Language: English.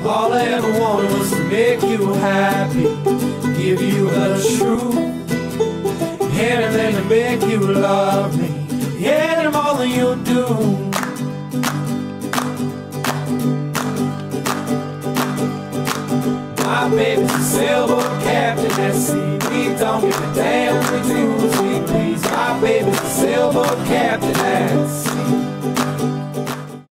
All I ever wanted was to make you happy, give you the truth, anything to make you love me, any more than you do. My baby's a sailboat captain at sea. We don't give a damn